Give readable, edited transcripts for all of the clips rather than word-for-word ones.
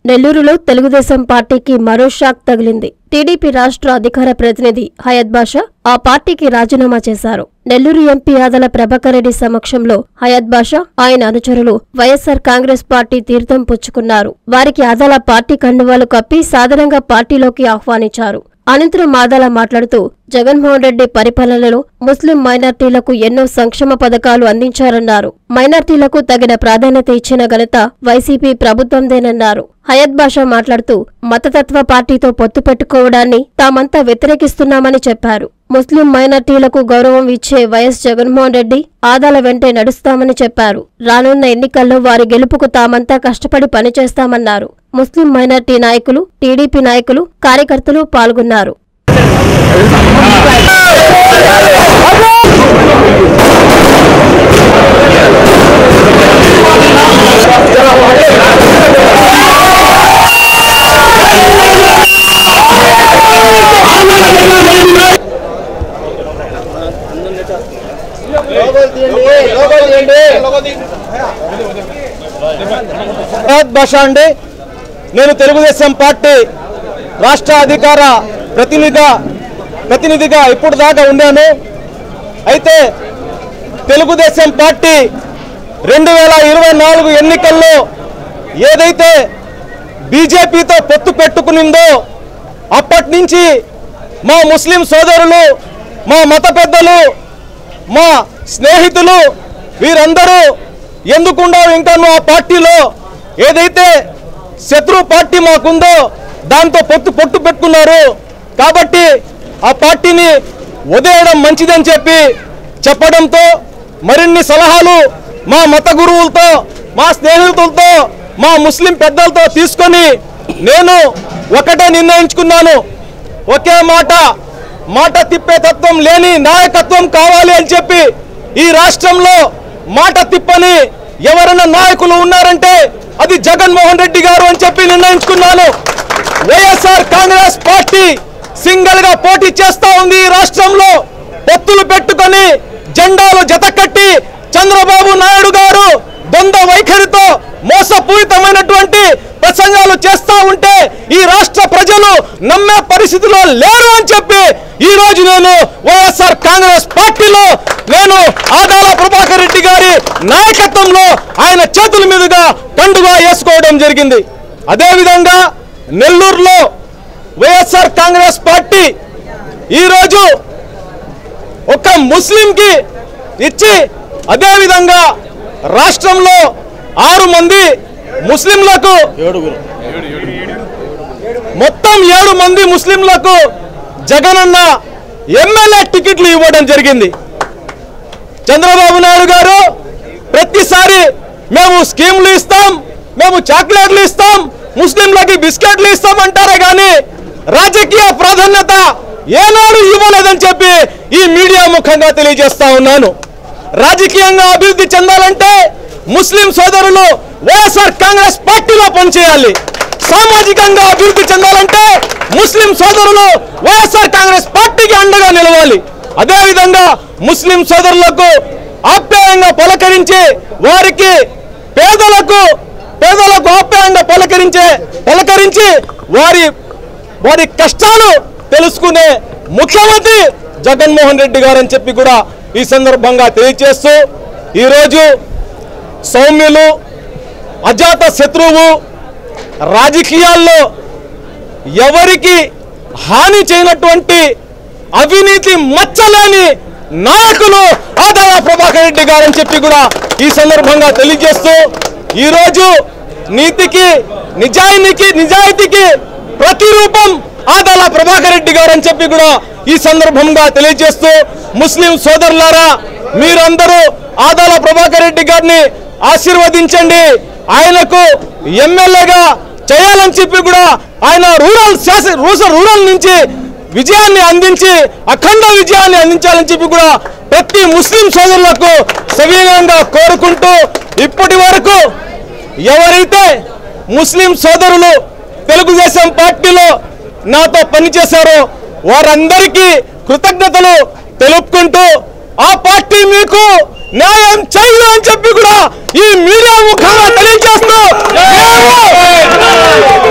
నెల్లూరులో తెలుగుదేశం పార్టీకి మరో షాక్ తగిలింది. టీడీపీ రాష్ట్ర అధికార ప్రతినిధి హయత్ బాషా ఆ పార్టీకి రాజీనామా చేశారు. నెల్లూరు ఎంపీ ఆదల ప్రభాకర్ రెడ్డి సమక్షంలో హయత్ బాషా, ఆయన అనుచరులు వైఎస్సార్ కాంగ్రెస్ పార్టీ తీర్థం పుచ్చుకున్నారు. వారికి ఆదల పార్టీ కండువాలు కప్పి సాధారణంగా పార్టీలోకి ఆహ్వానించారు. అనంతరం ఆదాల మాట్లాడుతూ జగన్మోహన్ రెడ్డి పరిపాలనలో ముస్లిం మైనార్టీలకు ఎన్నో సంక్షేమ పథకాలు అందించారన్నారు. మైనార్టీలకు తగిన ప్రాధాన్యత ఇచ్చిన ఘనత వైసీపీ ప్రభుత్వందేనన్నారు. హయత్ బాషా మాట్లాడుతూ మతతత్వ పార్టీతో పొత్తు పెట్టుకోవడాన్ని తామంతా వ్యతిరేకిస్తున్నామని చెప్పారు. ముస్లిం మైనార్టీలకు గౌరవం ఇచ్చే వైఎస్ జగన్మోహన్ రెడ్డి ఆదాల వెంటే నడుస్తామని చెప్పారు. రానున్న ఎన్నికల్లో వారి గెలుపుకు తామంతా కష్టపడి పనిచేస్తామన్నారు. ముస్లిం మైనార్టీ నాయకులు, టీడీపీ నాయకులు, కార్యకర్తలు పాల్గొన్నారు. హయత్ బాషా అండి, నేను తెలుగుదేశం పార్టీ రాష్ట్ర అధికార ప్రతినిధిగా ఇప్పుడు దాకా ఉన్నాను. అయితే తెలుగుదేశం పార్టీ 2024 ఎన్నికల్లో ఏదైతే బీజేపీతో పొత్తు పెట్టుకునిందో అప్పటి నుంచి మా ముస్లిం సోదరులు, మా మత పెద్దలు, మా స్నేహితులు వీరందరూ ఎందుకుండా ఇంకా ఆ పార్టీలో ఏదైతే శత్రు పార్టీ మాకుందో దాంతో పొత్తు పెట్టుకున్నారు. కాబట్టి ఆ పార్టీని వదిలేయడం మంచిదని చెప్పడంతో మరిన్ని సలహాలు మా మత గురువులతో, మా స్నేహితులతో, మా ముస్లిం పెద్దలతో తీసుకొని నేను ఒకటే నిర్ణయించుకున్నాను. ఒకే మాట తిప్పే తత్వం లేని నాయకత్వం కావాలి అని చెప్పి ఈ రాష్ట్రంలో మాట తిప్పని ఎవరైనా నాయకులు ఉన్నారంటే అది జగన్మోహన్ రెడ్డి గారు అని చెప్పి నిర్ణయించుకున్నాను. వైఎస్ఆర్ కాంగ్రెస్ పార్టీ సింగిల్ గా పోటీ చేస్తా ఉంది. ఈ రాష్ట్రంలో పొత్తులు పెట్టుకొని జెండాలు జతకట్టి చంద్రబాబు నాయుడు గారు ద్వంద్వ వైఖరితో మోసపూరితమైనటువంటి ప్రసంగాలు చేస్తా ఉంటే ఈ రాష్ట్ర ప్రజలు నమ్మే పరిస్థితిలో లేరు అని చెప్పి ఈ రోజు నేను వైఎస్ఆర్ కాంగ్రెస్ పార్టీలో నేను ఆదాల ప్రభాకర్ రెడ్డి గారి నాయకత్వంలో ఆయన చేతుల మీదుగా కండువా వేసుకోవడం జరిగింది. అదేవిధంగా నెల్లూరులో వైఎస్ఆర్ కాంగ్రెస్ పార్టీ ఈరోజు ఒక ముస్లింకి ఇచ్చి అదేవిధంగా రాష్ట్రంలో 6 మంది ముస్లింలకు మొత్తం 7 మంది ముస్లింలకు జగనన్న ఎమ్మెల్యే టికెట్లు ఇవ్వడం జరిగింది. చంద్రబాబు నాయుడు గారు ప్రతిసారి మేము స్కీమ్లు ఇస్తాం, మేము చాక్లెట్లు ఇస్తాం, ముస్లింలకి బిస్కెట్లు ఇస్తాం అంటారే కానీ రాజకీయ ప్రాధాన్యత ఏనాడు ఇవ్వలేదని చెప్పి ఈ మీడియా ముఖంగా తెలియజేస్తా ఉన్నాను. రాజకీయంగా అభివృద్ధి చెందాలంటే ముస్లిం సోదరులు వైఎస్ఆర్ కాంగ్రెస్ పార్టీలో పనిచేయాలి. సామాజికంగా అభివృద్ధి చెందాలంటే ముస్లిం సోదరులు వైఎస్ఆర్ కాంగ్రెస్ పార్టీకి అండగా నిలవాలి. అదేవిధంగా ముస్లిం సోదరులకు ఆప్యాయంగా పలకరించి వారికి పేదలకు ఆప్యాయంగా పలకరించి వారి కష్టాలు తెలుసుకునే ముఖ్యమంత్రి జగన్మోహన్ రెడ్డి గారు అని చెప్పి కూడా ఈ సందర్భంగా తెలియజేస్తూ ఈరోజు సౌమ్యులు, అజాత శత్రువు, రాజకీయాల్లో ఎవరికి హాని చేయనటువంటి అవినీతి మచ్చలేని నాయకులు ఆదాల ప్రభాకర్ రెడ్డి గారు అని చెప్పి కూడా ఈ సందర్భంగా తెలియజేస్తూ ఈరోజు నీతికి నిజాయితీకి ప్రతిరూపం ఆదాల ప్రభాకర్ రెడ్డి గారు అని చెప్పి కూడా ఈ సందర్భంగా తెలియజేస్తూ ముస్లిం సోదరులారా మీరందరూ ఆదాల ప్రభాకర్ రెడ్డి గారిని ఆశీర్వదించండి. ఆయనకు ఎమ్మెల్యేగా చేయాలని చెప్పి కూడా ఆయన రూరల్ నుంచి విజయాన్ని అందించి అఖండ విజయాన్ని అందించాలని చెప్పి కూడా ప్రతి ముస్లిం సోదరులకు సవినయంగా కోరుకుంటూ ఇప్పటి వరకు ఎవరైతే ముస్లిం సోదరులు తెలుగుదేశం పార్టీలో నాతో పనిచేశారో వారందరికీ కృతజ్ఞతలు తెలుపుకుంటూ ఆ పార్టీ మీకు న్యాయం చేయదు అని చెప్పి కూడా ఈ మీడియా ముఖంగా తెలియజేస్తూ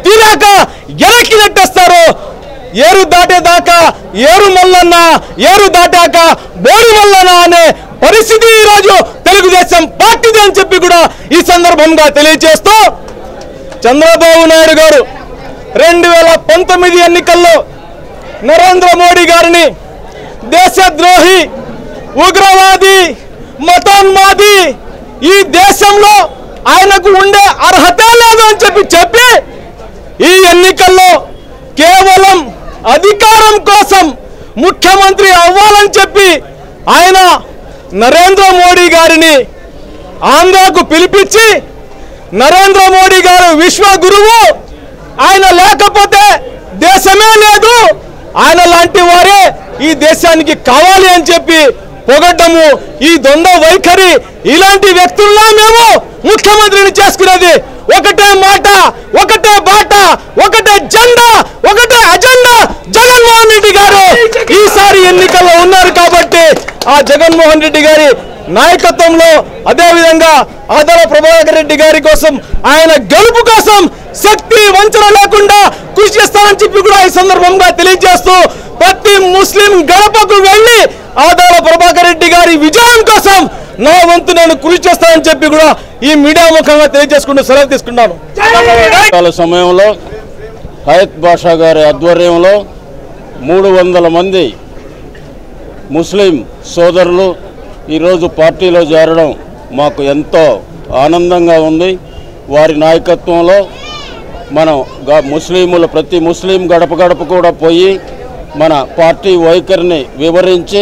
తీరాక ఎనక్కి నెట్టేస్తారు. ఏరు దాటేదాకా ఏరు మల్లన్న, ఏరు దాటాక బోరు మల్లన్న అనే పరిస్థితి ఈరోజు తెలుగుదేశం పార్టీది అని చెప్పి కూడా ఈ సందర్భంగా తెలియజేస్తూ, చంద్రబాబు నాయుడు గారు 2019 ఎన్నికల్లో నరేంద్ర మోడీ గారిని దేశద్రోహి, ఉగ్రవాది, మతోన్మాది, ఈ దేశంలో ఆయనకు ఉండే అర్హత లేదు అని చెప్పి ఈ ఎన్నికల్లో కేవలం అధికారం కోసం ముఖ్యమంత్రి అవ్వాలని చెప్పి ఆయన నరేంద్ర మోడీ గారిని ఆంధ్రాకు పిలిపించి, నరేంద్ర మోడీ గారు విశ్వ గురువు, ఆయన లేకపోతే దేశమే లేదు, ఆయన లాంటి వారే ఈ దేశానికి కావాలి అని చెప్పి పొగడ్డము, ఈ దొండ వైఖరి, ఇలాంటి వ్యక్తుల్లో మేము ముఖ్యమంత్రిని చేసుకునేది. ఒకటే మాట, ఒకటే బాట, ఒకటే జెండా, ఒకటే అజెండా. జగన్మోహన్ రెడ్డి గారు ఈసారి ఎన్నికల్లో ఉన్నారు కాబట్టి ఆ జగన్మోహన్ రెడ్డి గారి నాయకత్వంలో, అదేవిధంగా ఆదర ప్రభాకర్ రెడ్డి గారి కోసం, ఆయన గెలుపు కోసం శక్తి వంచన లేకుండా కృషి చేస్తానని చెప్పి కూడా ఈ సందర్భంగా తెలియజేస్తూ, ప్రతి ముస్లిం గడపకు వెళ్ళి ఆదర ప్రభాకర్ రెడ్డి గారి విజయం కోసం నా వంతు నేను కృషి చేస్తానని చెప్పి కూడా ఈ మీడియా ముఖంగా తెలియజేసుకుంటూ సెలవు తీసుకున్నాను. సమయంలో హయత్ బాషా గారి ఆధ్వర్యంలో 300 మంది ముస్లిం సోదరులు ఈరోజు పార్టీలో చేరడం మాకు ఎంతో ఆనందంగా ఉంది. వారి నాయకత్వంలో మనం ముస్లింలు ప్రతి ముస్లిం గడప గడప కూడా పోయి మన పార్టీ వైఖరిని వివరించి,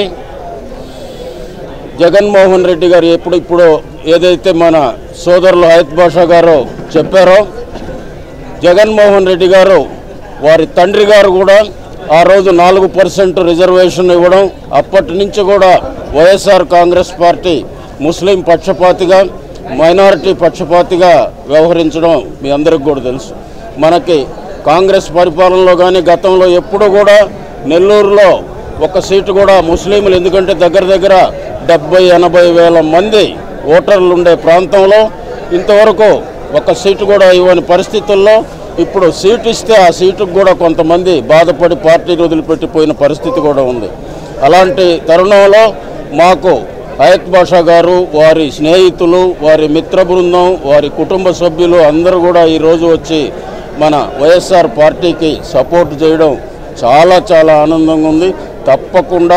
జగన్మోహన్ రెడ్డి గారు ఇప్పుడు ఏదైతే మన సోదరులు హయత్ బాషా గారు చెప్పారో, జగన్మోహన్ రెడ్డి గారు వారి తండ్రి గారు కూడా ఆ రోజు 4% రిజర్వేషన్ ఇవ్వడం, అప్పటి నుంచి కూడా వైఎస్ఆర్ కాంగ్రెస్ పార్టీ ముస్లిం పక్షపాతిగా, మైనారిటీ పక్షపాతిగా వ్యవహరించడం మీ అందరికి కూడా తెలుసు. మనకి కాంగ్రెస్ పరిపాలనలో కానీ గతంలో ఎప్పుడు కూడా నెల్లూరులో ఒక సీటు కూడా ముస్లింలు, ఎందుకంటే దగ్గర దగ్గర 70-80 వేల మంది ఓటర్లు ఉండే ప్రాంతంలో ఇంతవరకు ఒక సీటు కూడా ఇవ్వని పరిస్థితుల్లో ఇప్పుడు సీటు ఇస్తే ఆ సీటుకు కూడా కొంతమంది బాధపడి పార్టీని వదిలిపెట్టిపోయిన పరిస్థితి కూడా ఉంది. అలాంటి తరుణంలో మాకు హయత్ బాషా గారు, వారి స్నేహితులు, వారి మిత్ర బృందం, వారి కుటుంబ సభ్యులు అందరూ కూడా ఈరోజు వచ్చి మన వైఎస్ఆర్ పార్టీకి సపోర్ట్ చేయడం చాలా చాలా ఆనందంగా ఉంది. తప్పకుండా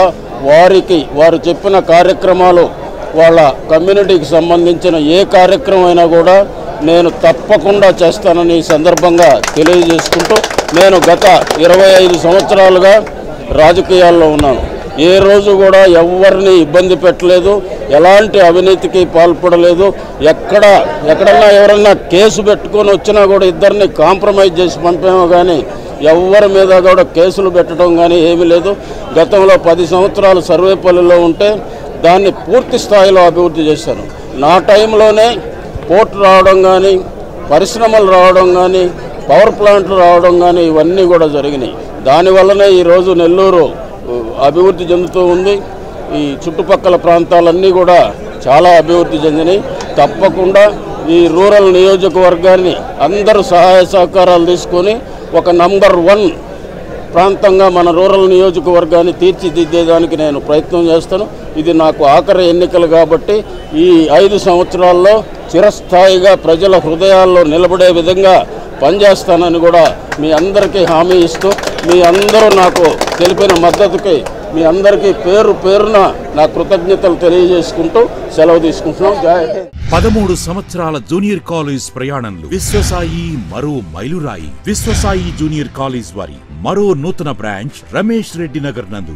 వారు చెప్పిన కార్యక్రమాలు, వాళ్ళ కమ్యూనిటీకి సంబంధించిన ఏ కార్యక్రమం అయినా కూడా నేను తప్పకుండా చేస్తానని ఈ సందర్భంగా తెలియజేసుకుంటూ, నేను గత 25 సంవత్సరాలుగా రాజకీయాల్లో ఉన్నాను. ఏ రోజు కూడా ఎవరిని ఇబ్బంది పెట్టలేదు, ఎలాంటి అవినీతికి పాల్పడలేదు. ఎక్కడన్నా ఎవరన్నా కేసు పెట్టుకొని వచ్చినా కూడా ఇద్దరిని కాంప్రమైజ్ చేసి పంపామో కానీ ఎవరి మీద కూడా కేసులు పెట్టడం కానీ ఏమీ లేదు. గతంలో 10 సంవత్సరాలు సర్వేపల్లిలో ఉంటే దాన్ని పూర్తి స్థాయిలో అభివృద్ధి చేశాను. నా టైంలోనే పోర్ట్ రావడం కానీ, పరిశ్రమలు రావడం కానీ, పవర్ ప్లాంట్లు రావడం కానీ ఇవన్నీ కూడా జరిగినాయి. దానివల్లనే ఈరోజు నెల్లూరు అభివృద్ధి చెందుతూ ఉంది. ఈ చుట్టుపక్కల ప్రాంతాలన్నీ కూడా చాలా అభివృద్ధి చెందినాయి. తప్పకుండా ఈ రూరల్ నియోజకవర్గాన్ని అందరూ సహాయ సహకారాలు తీసుకొని ఒక నంబర్ 1 ప్రాంతంగా మన రూరల్ నియోజకవర్గాన్ని తీర్చిదిద్దేదానికి నేను ప్రయత్నం చేస్తాను. ఇది నాకు ఆఖరి ఎన్నికలు కాబట్టి ఈ 5 సంవత్సరాల్లో చిరస్థాయిగా ప్రజల హృదయాల్లో నిలబడే విధంగా పనిచేస్తానని కూడా మీ అందరికీ హామీ ఇస్తూ, మీ అందరూ నాకు తెలిపిన మద్దతుకి మీ అందరికీ పేరు పేరున నా కృతజ్ఞతలు తెలియజేసుకుంటూ సెలవు తీసుకుంటున్నాం. జై హింద్. 13 సంవత్సరాల జూనియర్ కాలేజ్ ప్రయాణంలో విశ్వసాయి మరో మైలురాయి. విశ్వసాయి జూనియర్ కాలేజ్ వారి మరో నూతన బ్రాంచ్ రమేష్ రెడ్డి నగర్ నందు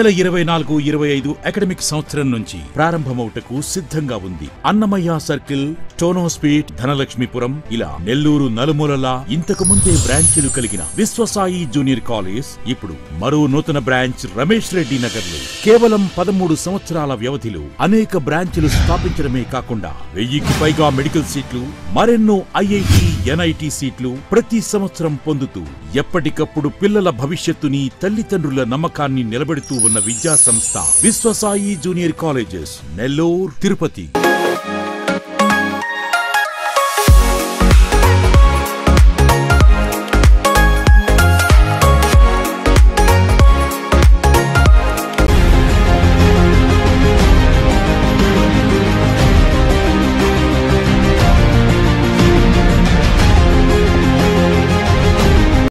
2024-25 అకాడమిక్ సంవత్సరం నుంచి ప్రారంభమవుటకు సిద్ధంగా ఉంది. అన్నమయ్య సర్కిల్, టోనోస్పీట్, ధనలక్ష్మీపురం ఇలా నెల్లూరు నలుమూలలా ఇంతకు ముందే బ్రాంచీలు కలిగిన విశ్వసాయి జూనియర్ కాలేజ్ ఇప్పుడు మరో నూతన బ్రాంచ్ రమేష్ రెడ్డి నగర్ లో కేవలం 13 సంవత్సరాల వ్యవధిలో అనేక బ్రాంచ్లు స్థాపించడమే కాకుండా 1000కి పైగా మెడికల్ సీట్లు, మరెన్నో ఐఐటి, ఎన్ఐటి సీట్లు ప్రతి సంవత్సరం పొందుతూ ఎప్పటికప్పుడు పిల్లల భవిష్యత్తుని, తల్లిదండ్రుల నమ్మకాన్ని నిలబెడుతూ ఉన్న విద్యా సంస్థ విశ్వసాయి జూనియర్ కాలేజెస్, నెల్లూరు, తిరుపతి.